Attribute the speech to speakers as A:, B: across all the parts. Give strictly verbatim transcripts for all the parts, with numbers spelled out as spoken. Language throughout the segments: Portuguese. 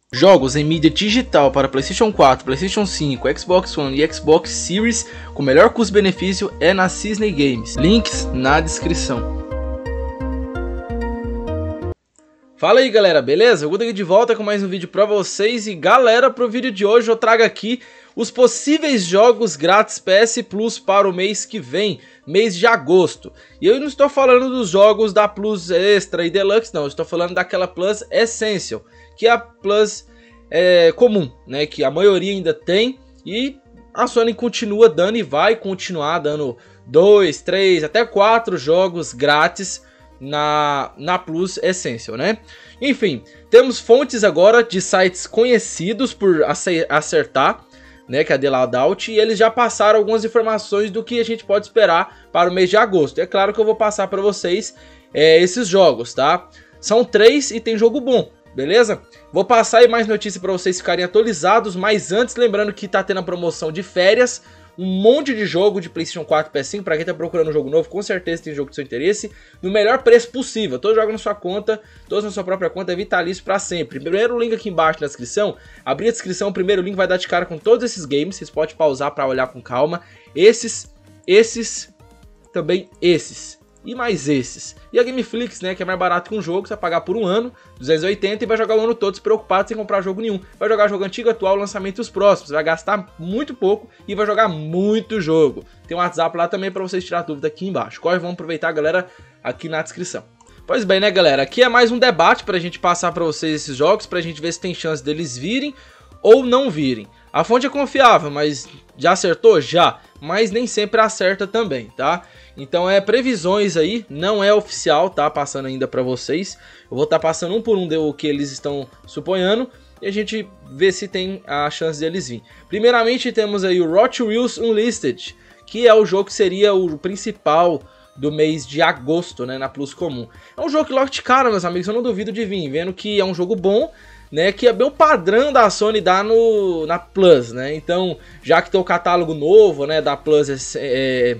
A: Jogos em mídia digital para PlayStation quatro, PlayStation cinco, Xbox One e Xbox Series com melhor custo-benefício é na Cisne Games. Links na descrição. Fala aí galera, beleza? Eu Guto aqui de volta com mais um vídeo pra vocês. E galera, pro vídeo de hoje eu trago aqui os possíveis jogos grátis P S Plus para o mês que vem, mês de agosto. E eu não estou falando dos jogos da Plus Extra e Deluxe não, eu estou falando daquela Plus Essential, que é a Plus é, comum, né, que a maioria ainda tem. E a Sony continua dando e vai continuar dando dois, três, até quatro jogos grátis na, na Plus Essential, né? Enfim, temos fontes agora de sites conhecidos por acertar, né, que é a The Loadout, e eles já passaram algumas informações do que a gente pode esperar para o mês de agosto. É claro que eu vou passar para vocês é, esses jogos, tá? São três e tem jogo bom, beleza? Vou passar aí mais notícias para vocês ficarem atualizados, mas antes, lembrando que tá tendo a promoção de férias, um monte de jogo de PlayStation quatro e P S cinco, para quem tá procurando um jogo novo, com certeza tem jogo do seu interesse, no melhor preço possível. Todos jogam na sua conta, todos na sua própria conta, é vitalício para sempre. Primeiro link aqui embaixo na descrição, abrir a descrição, o primeiro link vai dar de cara com todos esses games, vocês podem pausar para olhar com calma. Esses, esses, também esses. E mais esses. E a Gameflix, né, que é mais barato que um jogo, você vai pagar por um ano, duzentos e oitenta, e vai jogar o ano todo despreocupado sem comprar jogo nenhum. Vai jogar jogo antigo, atual, lançamento e os próximos. Vai gastar muito pouco e vai jogar muito jogo. Tem um WhatsApp lá também para vocês tirar dúvida aqui embaixo. Corre, vamos aproveitar, galera, aqui na descrição. Pois bem, né, galera, aqui é mais um debate pra gente passar pra vocês esses jogos, pra gente ver se tem chance deles virem ou não virem. A fonte é confiável, mas já acertou? Já, mas nem sempre acerta também, tá? Então é previsões aí, não é oficial, tá? Passando ainda pra vocês. Eu vou estar tá passando um por um do que eles estão suponhando e a gente vê se tem a chance deles vir. Primeiramente temos aí o Hot Wheels Unlisted, que é o jogo que seria o principal do mês de agosto, né, na Plus comum. É um jogo que logo de cara, meus amigos, eu não duvido de vir, vendo que é um jogo bom, né, que é bem o padrão da Sony dar no, na Plus, né, então, já que tem o catálogo novo, né, da Plus é,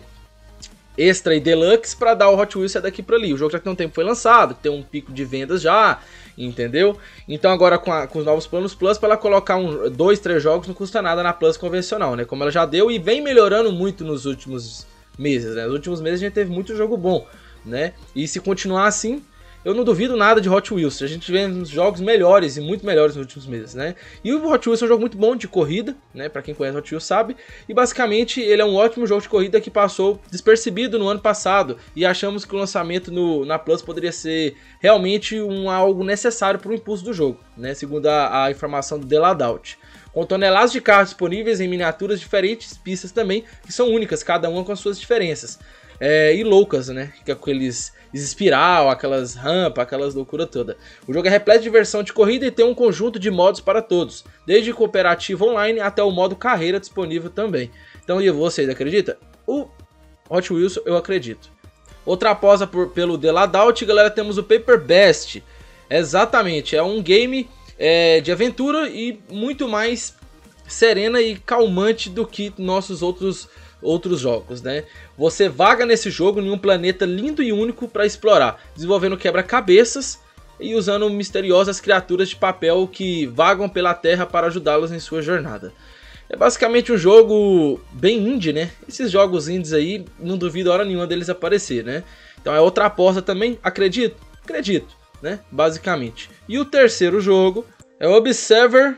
A: Extra e Deluxe, para dar o Hot Wheels é daqui para ali. O jogo já tem um tempo foi lançado, tem um pico de vendas já, entendeu? Então agora com, a, com os novos planos Plus, para ela colocar um, dois, três jogos não custa nada na Plus convencional, né, como ela já deu e vem melhorando muito nos últimos meses, né? Nos últimos meses a gente teve muito jogo bom, né? E se continuar assim, eu não duvido nada de Hot Wheels. A gente vê uns jogos melhores e muito melhores nos últimos meses, né? E o Hot Wheels é um jogo muito bom de corrida, né? Pra quem conhece Hot Wheels sabe. E basicamente ele é um ótimo jogo de corrida que passou despercebido no ano passado. E achamos que o lançamento no, na Plus poderia ser realmente um, algo necessário para o impulso do jogo, né? Segundo a, a informação do The Loadout. Com toneladas de carros disponíveis em miniaturas diferentes, pistas também, que são únicas, cada uma com as suas diferenças. É, e loucas, né? Que é aqueles espiral, aquelas rampas, aquelas loucuras todas. O jogo é repleto de diversão de corrida e tem um conjunto de modos para todos, desde cooperativo online até o modo carreira disponível também. Então, e vocês acreditam? O Hot Wheels eu acredito. Outra aposta por, pelo The Loadout, galera, temos o Paper Best. Exatamente, é um game é, de aventura e muito mais serena e calmante do que nossos outros outros jogos, né? Você vaga nesse jogo em um planeta lindo e único para explorar, desenvolvendo quebra-cabeças e usando misteriosas criaturas de papel que vagam pela Terra para ajudá-los em sua jornada. É basicamente um jogo bem indie, né? Esses jogos indies aí, não duvido a hora nenhuma deles aparecer, né? Então é outra aposta também, acredito? Acredito, né? Basicamente. E o terceiro jogo é o Observer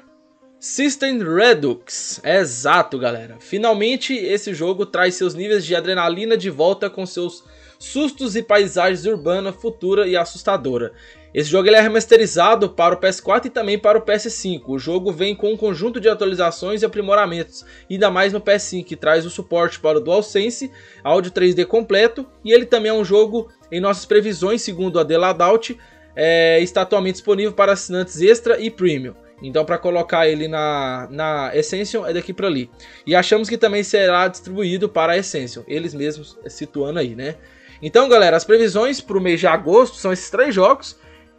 A: System Redux. É exato, galera. Finalmente esse jogo traz seus níveis de adrenalina de volta com seus sustos e paisagens urbana, futura e assustadora. Esse jogo ele é remasterizado para o P S quatro e também para o P S cinco. O jogo vem com um conjunto de atualizações e aprimoramentos, ainda mais no P S cinco, que traz o suporte para o DualSense, áudio três D completo, e ele também é um jogo, em nossas previsões, segundo a The Loadout, é, está atualmente disponível para assinantes Extra e Premium. Então para colocar ele na, na Essential é daqui para ali. E achamos que também será distribuído para a Essential, eles mesmos situando aí, né? Então galera, as previsões para o mês de agosto são esses três jogos.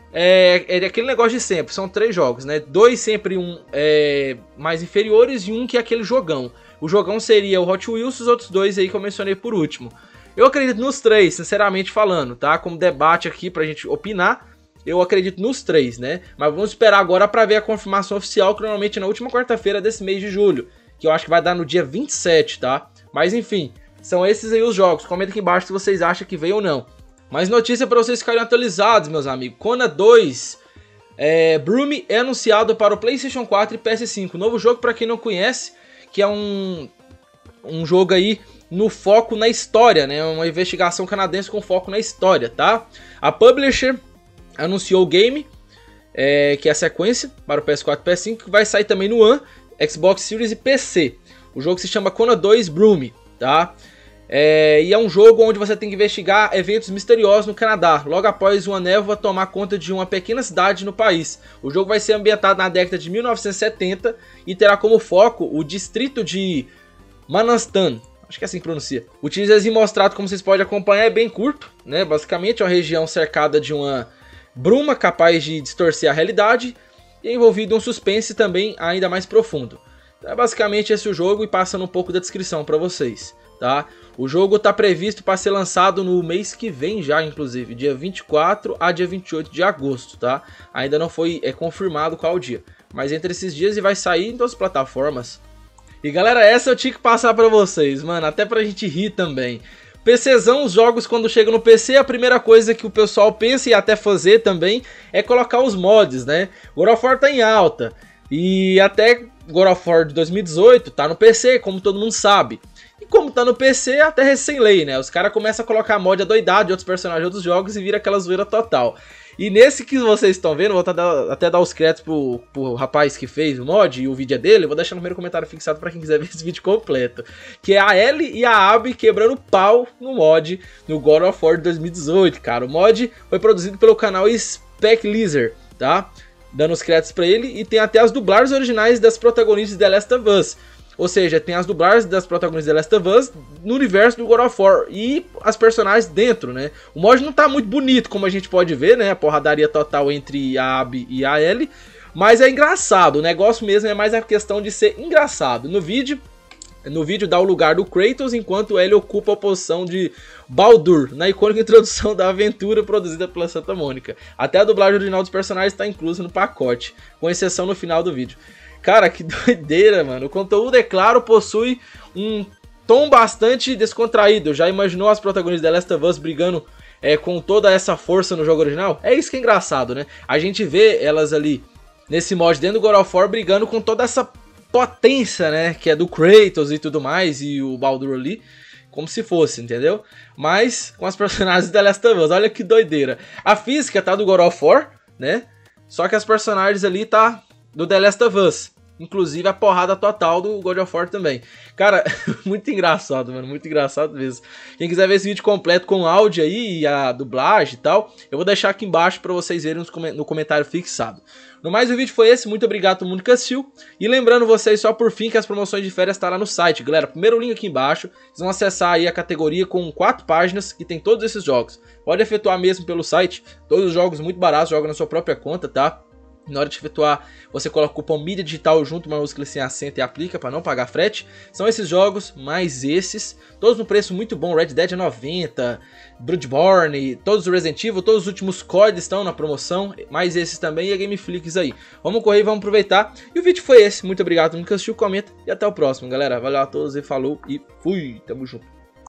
A: É, é aquele negócio de sempre, são três jogos, né? Dois sempre um é, mais inferiores e um que é aquele jogão. O jogão seria o Hot Wheels, os outros dois aí que eu mencionei por último. Eu acredito nos três, sinceramente falando, tá? Como debate aqui pra gente opinar. eu acredito nos três, né? Mas vamos esperar agora para ver a confirmação oficial, que normalmente é na última quarta-feira desse mês de julho, que eu acho que vai dar no dia vinte e sete, tá? Mas enfim, são esses aí os jogos. Comenta aqui embaixo se vocês acham que veio ou não. Mais notícia para vocês ficarem atualizados, meus amigos. Kona dois, é, Broom é anunciado para o PlayStation quatro e P S cinco. Novo jogo para quem não conhece, que é um, um jogo aí no foco na história, né? Uma investigação canadense com foco na história, tá? A publisher anunciou o game, é, que é a sequência para o P S quatro e P S cinco, que vai sair também no One, Xbox Series e P C. O jogo se chama Kona dois Broom, tá? É, e é um jogo onde você tem que investigar eventos misteriosos no Canadá, logo após uma névoa tomar conta de uma pequena cidade no país. O jogo vai ser ambientado na década de mil novecentos e setenta e terá como foco o distrito de Manastan. Acho que é assim que pronuncia. O teaserzinho mostrado, como vocês podem acompanhar, é bem curto, né? Basicamente é uma região cercada de uma bruma capaz de distorcer a realidade e envolvido em um suspense também ainda mais profundo. É basicamente esse o jogo, e passando um pouco da descrição para vocês, tá? O jogo está previsto para ser lançado no mês que vem já, inclusive, dia vinte e quatro a dia vinte e oito de agosto, tá? Ainda não foi é, confirmado qual dia, mas entre esses dias ele vai sair em todas as plataformas. E galera, essa eu tinha que passar pra vocês, mano, até pra gente rir também. PCzão, os jogos quando chegam no P C, a primeira coisa que o pessoal pensa e até fazer também é colocar os mods, né? God of War tá em alta, e até God of War de dois mil e dezoito tá no P C, como todo mundo sabe. E como tá no P C, até recém-lei, né? Os caras começam a colocar mod adoidado de outros personagens de outros jogos e vira aquela zoeira total. E nesse que vocês estão vendo, vou até dar os créditos pro, pro rapaz que fez o mod, e o vídeo é dele, eu vou deixar no primeiro comentário fixado pra quem quiser ver esse vídeo completo. Que é a Ellie e a Abby quebrando pau no mod no God of War de dois mil e dezoito, cara. O mod foi produzido pelo canal Spec Lizard, tá? Dando os créditos pra ele, e tem até as dublagens originais das protagonistas de The Last of Us. Ou seja, tem as dublagens das protagonistas de The Last of Us no universo do God of War e as personagens dentro, né? O mod não tá muito bonito, como a gente pode ver, né? A porradaria total entre a Abby e a Ellie, mas é engraçado. O negócio mesmo é mais a questão de ser engraçado. No vídeo, no vídeo dá o lugar do Kratos, enquanto Ellie ocupa a posição de Baldur, na icônica introdução da aventura produzida pela Santa Mônica. Até a dublagem original dos personagens está inclusa no pacote, com exceção no final do vídeo. Cara, que doideira, mano. O conteúdo, é claro, possui um tom bastante descontraído. Já imaginou as protagonistas de The Last of Us brigando é, com toda essa força no jogo original? É isso que é engraçado, né? A gente vê elas ali, nesse mod, dentro do God of War, brigando com toda essa potência, né? Que é do Kratos e tudo mais, e o Baldur ali, como se fosse, entendeu? Mas com as personagens de The Last of Us, olha que doideira. A física tá do God of War, né? Só que as personagens ali tá do The Last of Us, inclusive a porrada total do God of War também. Cara, muito engraçado, mano, muito engraçado mesmo. Quem quiser ver esse vídeo completo com áudio aí e a dublagem e tal, eu vou deixar aqui embaixo pra vocês verem no comentário fixado. No mais, o vídeo foi esse, muito obrigado a todo mundo que assistiu. E lembrando vocês, só por fim, que as promoções de férias estão lá no site, galera. Primeiro link aqui embaixo, vocês vão acessar aí a categoria com quatro páginas que tem todos esses jogos. Pode efetuar mesmo pelo site, todos os jogos muito baratos, joga na sua própria conta, tá? Na hora de efetuar, você coloca o cupom mídia digital junto, maiúsculo sem acento, e aplica para não pagar frete. São esses jogos, mais esses, todos no preço muito bom. Red Dead é noventa, Bloodborne, todos os Resident Evil, todos os últimos C O D estão na promoção, mais esses também, e a Gameflix aí. Vamos correr, vamos aproveitar. E o vídeo foi esse, muito obrigado a todo mundo que assistiu, comenta, e até o próximo, galera. Valeu a todos e falou, e fui, tamo junto.